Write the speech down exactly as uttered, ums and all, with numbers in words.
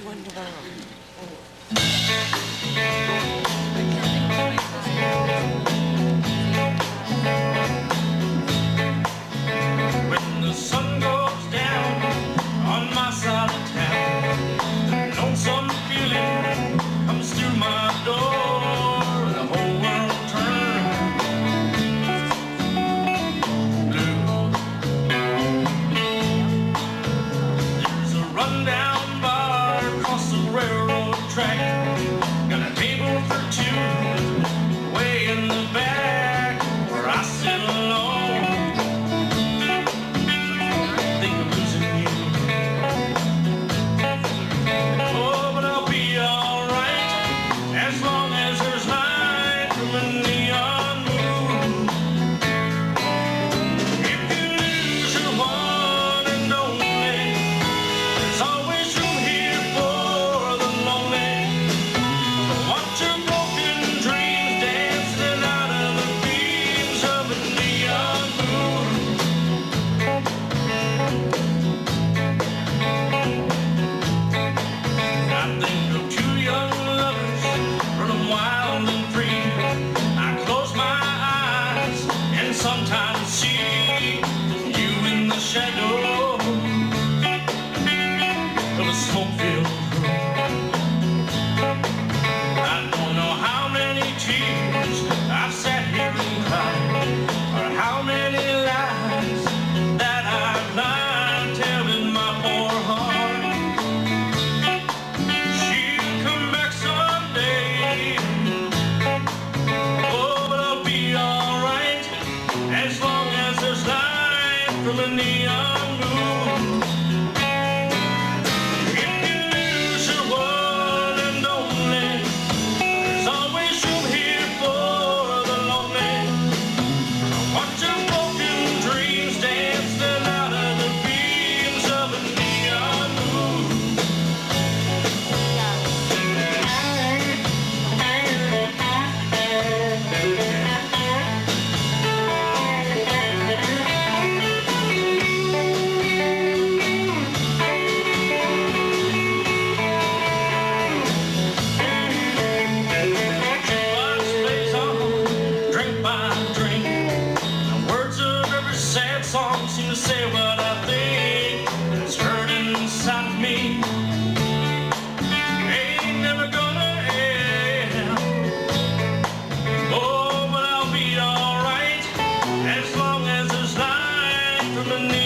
When the sun goes down on my side of town, the lonesome feeling comes through my door. The whole world turns blue. There's a rundown bar across the railroad track, got a table for two way in the back where I sit alone. Sometimes see you in the shadow of a smoke-filled room. I don't know how many tears I've sat here and cried, or how many lies that I've lied telling my poor heart. She'll come back someday. Oh, but I'll be alright as long as there's light from a neon moon. If you lose your one and only, there's always room here for the lonely. Watch your broken dreams dancing out of the beams of a neon moon. Songs seem to say what I think, and it's hurting inside of me. Ain't never gonna end. Oh, but I'll be alright as long as there's light from the